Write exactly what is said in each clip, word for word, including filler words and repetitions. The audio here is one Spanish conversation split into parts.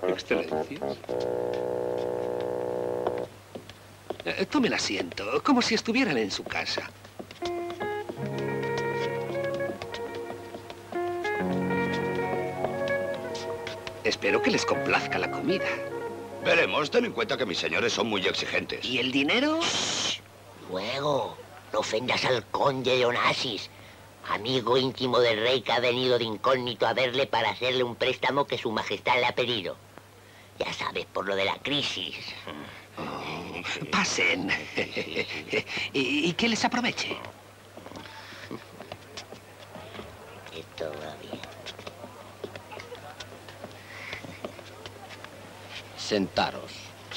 Excelencias. Eh, tomen asiento, como si estuvieran en su casa. Espero que les complazca la comida. Veremos, ten en cuenta que mis señores son muy exigentes. ¿Y el dinero? Shh. Luego, no ofendas al conde de Onassis, amigo íntimo del rey que ha venido de incógnito a verle para hacerle un préstamo que su majestad le ha pedido. Ya sabes, por lo de la crisis. Oh, pasen. y, y que les aproveche. Que todo va bien. Sentaros.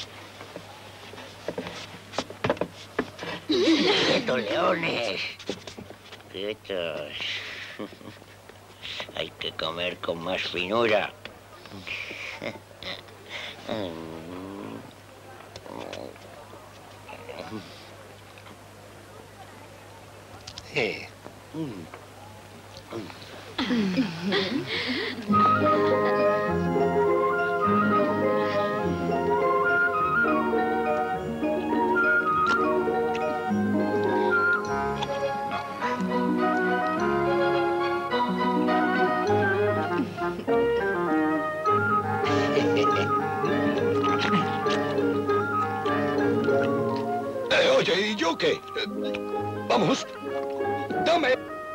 ¡Quietos, leones! ¡Quietos! Hay que comer con más finura. Eh. Eh, oye, ¿y yo qué? Eh, vamos, dame.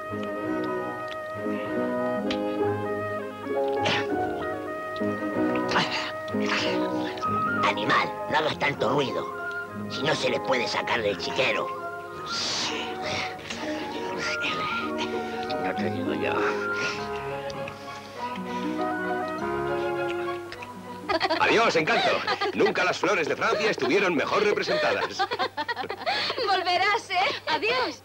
Animal, no hagas tanto ruido. Si no, se le puede sacar del chiquero. No te digo yo. Adiós, Encanto. Nunca las flores de Francia estuvieron mejor representadas. Volverás, ¿eh? Adiós.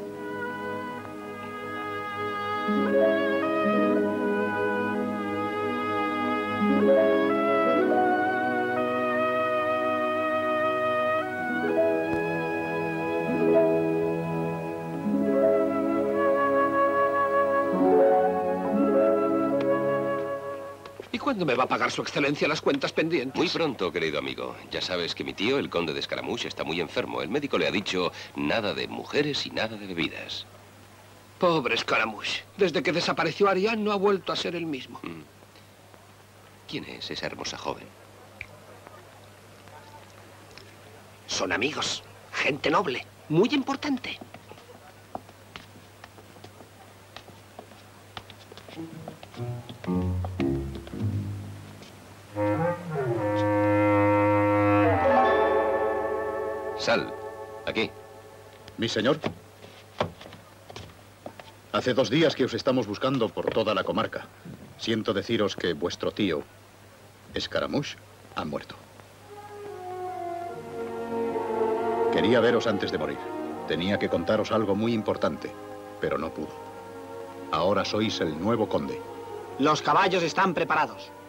¿Y cuándo me va a pagar su excelencia las cuentas pendientes? Muy pronto, querido amigo. Ya sabes que mi tío, el conde de Scaramouche, está muy enfermo. El médico le ha dicho nada de mujeres y nada de bebidas. Pobre Scaramouche. Desde que desapareció Ariane no ha vuelto a ser el mismo. Mm. ¿Quién es esa hermosa joven? Son amigos. Gente noble. Muy importante. Sal, aquí. Mi señor. Hace dos días que os estamos buscando por toda la comarca. Siento deciros que vuestro tío, Scaramouche, ha muerto. Quería veros antes de morir. Tenía que contaros algo muy importante, pero no pudo. Ahora sois el nuevo conde. Los caballos están preparados.